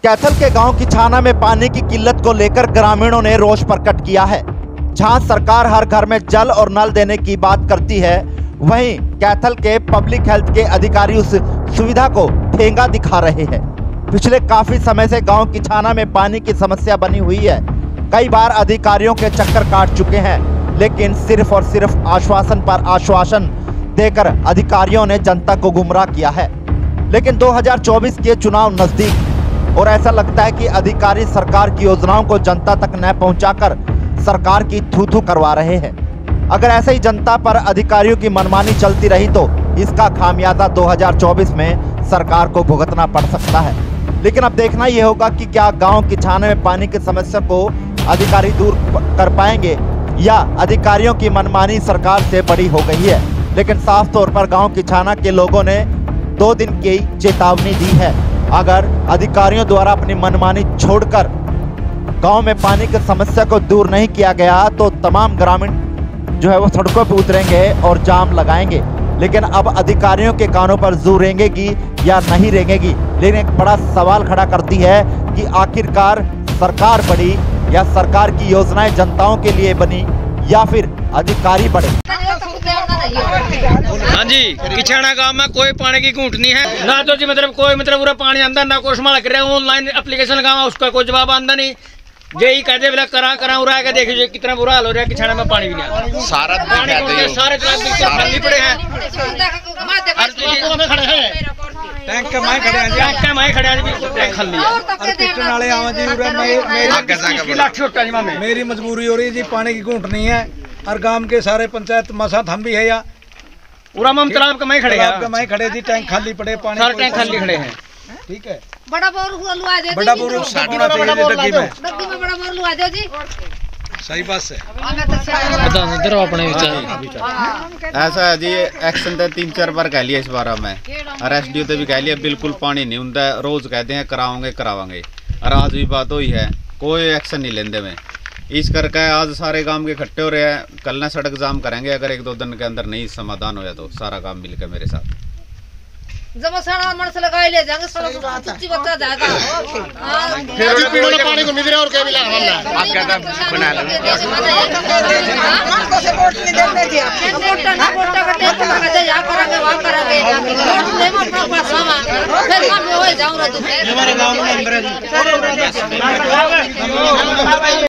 कैथल के गांव किछाना में पानी की किल्लत को लेकर ग्रामीणों ने रोष प्रकट किया है। जहां सरकार हर घर में जल और नल देने की बात करती है, वहीं कैथल के पब्लिक हेल्थ के अधिकारी उस सुविधा को ठेंगा दिखा रहे हैं। पिछले काफी समय से गांव किछाना में पानी की समस्या बनी हुई है। कई बार अधिकारियों के चक्कर काट चुके हैं, लेकिन सिर्फ और सिर्फ आश्वासन पर आश्वासन देकर अधिकारियों ने जनता को गुमराह किया है। लेकिन 2024 के चुनाव नजदीक और ऐसा लगता है कि अधिकारी सरकार की योजनाओं को जनता तक न पहुंचाकर सरकार की थू-थू करवा रहे हैं। अगर ऐसे ही जनता पर अधिकारियों की मनमानी चलती रही तो इसका खामियाजा 2024 में सरकार को भुगतना पड़ सकता है। लेकिन अब देखना यह होगा कि क्या गांव किछाना में पानी की समस्या को अधिकारी दूर कर पाएंगे या अधिकारियों की मनमानी सरकार से बड़ी हो गई है। लेकिन साफ तौर पर गांव किछाना के लोगों ने 2 दिन की चेतावनी दी है। अगर अधिकारियों द्वारा अपनी मनमानी छोड़कर गांव में पानी की समस्या को दूर नहीं किया गया तो तमाम ग्रामीण जो है वो सड़कों पर उतरेंगे और जाम लगाएंगे। लेकिन अब अधिकारियों के कानों पर जू रेंगेगी या नहीं रेंगेगी, लेकिन एक बड़ा सवाल खड़ा करती है कि आखिरकार सरकार बड़ी या सरकार की योजनाएं जनताओं के लिए बनी या फिर अधिकारी बड़े। हाँ जी, किछाना गांव में कोई पानी की घूंट नहीं है ना, तो जी मतलब कोई पूरा पानी अंदर ना कोई संभाल कर ऑनलाइन एप्लीकेशन लगावा उसका कोई जवाब आंदा नहीं। यही कहते बोला करा उड़ा के देखिए कितना बुरा हाल हो रहा है। किछाना में पानी भी नहीं, सारा सारे खाली पड़े हैं। टैंक में खड़े हैं। मेरी मजबूरी हो रही है जी, पानी की घूंट नहीं है और गांव के सारे पंचायत मसा हम भी है या पूरा तालाब के मैं खड़े जी, टैंक खाली पड़े, पानी सारे टैंक खाली खड़े हैं। ठीक है, बड़ा बोर हुआ लुआ दे, बड़ा बोर डग्गी में बड़ा बोर लुआ दो जी। सही बात है। ऐसा है जी, एक्शन तो 3-4 बार कह लिया इस बार में, और एसडीओ तो भी कह लिया बिल्कुल पानी नहीं होता। रोज कहते हैं करावांगे और आज भी बात हुई है, कोई एक्शन नहीं लेंदे में। इस करके आज सारे गांव के इकट्ठे हो रहे हैं। कल ना सड़क जाम करेंगे, अगर 1-2 दिन के अंदर नहीं समाधान होया तो सारा काम मिलकर मेरे साथ जब सारा मनस लगाए ले जाएंगे, सारा सच्ची बता जाएगा। फिर पीने पानी को मिल और क्या मिला हमला आप क्या बना लो को सपोर्ट नहीं देते थे वोट कटे तो लगा जा करेंगे वहां करेंगे वोट ले मत अपना पासवा फिर हम हो जाऊंगा तो हमारे गांव में अंदर है।